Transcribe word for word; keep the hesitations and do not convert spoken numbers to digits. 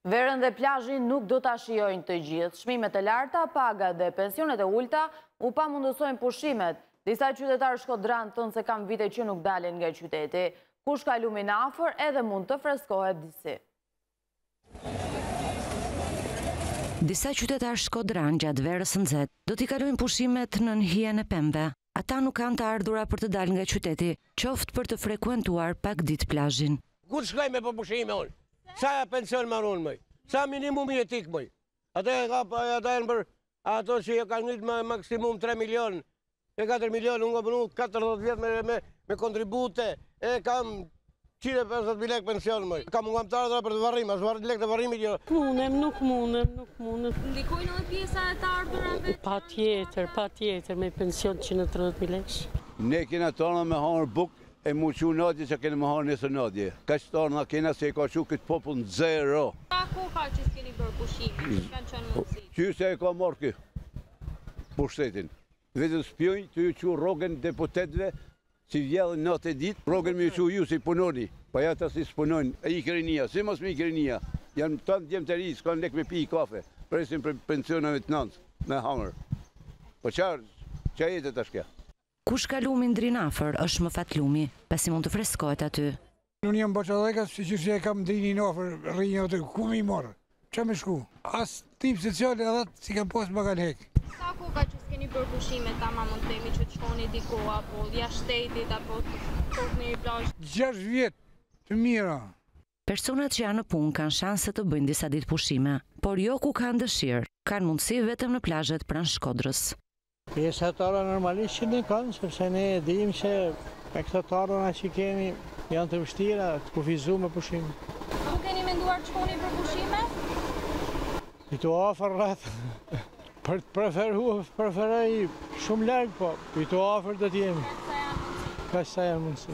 Verën dhe plazhin nuk do ta shijojnë të gjithë. Çmimet e larta, paga dhe pensionet e ulta u pamundësojnë pushimet. Disa qytetarë shkodran thënë se kam vite që nuk dalen nga qyteti. Kush ka lumin afër edhe mund të freskohet disi. Disa qytetarë shkodran gjatë verës së nxehtë do t'i kalojnë pushimet në hijen e pemëve. Ata nuk kanë të ardhura për të dalë nga qyteti, qoftë për të frekuentuar pak ditë plazhin. Kur shkoj me për pushime unë? Sa pension marron mëj? Sa minimum jetik mëj? Ata janë për ato që e kanë ngritë maksimum tre milion, e katër milion, unë nga përnu katërdhjetë vjetë me, me, me kontribute, e kam njëqind e pesëdhjetë mijë lekë pension mëj. Kam nga më të ardhura për të varrim, as varrit lekë të varrimit jo. Mundem, nuk mundem, nuk mundem. Ndikojnë edhe pjesa e të ardhurave? Pa tjetër, pa tjetër, me pension njëqind e tridhjetë mijë lekë. Ne kena tonë me hangër buk e mu që nadje që kena me hangër nesër nadje. Ka që tonë na kena se e ka që këtë popull në zero. Ka koha që s'keni bërë pushime, që kanë qënë mundësi? Qyse e ka marrë kë pushtetin. Vetëm spjojnë të ju që rogën deputetve si vjellën natë e ditë, rogën me ju që ju si punoni. Pa ja ta si s'punojnë, e i krinia, si mos me i krinia. Janë tanë djemë të ri, s'kanë lek me pi i kafe. Presin për pensionave të nëndë, me hangër. Po qarë, që jetë të shkja? Kush ka lumin drin afër është më fat lumi, pasi mund të freskohet aty. Unë jam baqallekas, si që që e kam drinin afër, rrinjë aty, ku me i marë? Qa me shku? As tip sociale edhe si kam posë më kanë hek. Sa ku ka që s'keni bërë pushime, ta ma mund temi që të shkoni diko, apo jashtë shtetit, apo të një plazh? Gjash vjetë, të mira. Personat që janë në punë kanë shanse të bëjnë disa ditë pushime, por jo ku kanë dëshirë, kanë mundësi vetëm në plazhet pranë Shkodrës. Pjesëtarë normalisht që ne kanë, sepse ne e dim që pjesëtarëna që kemi janë të vështira të kufizu me pushime. Nuk keni menduar të shkoni për pushime? I të afër rreth, për të preferu, preferoj shumë larg, po i të afër do t'jemi. Ka sa janë mundësi.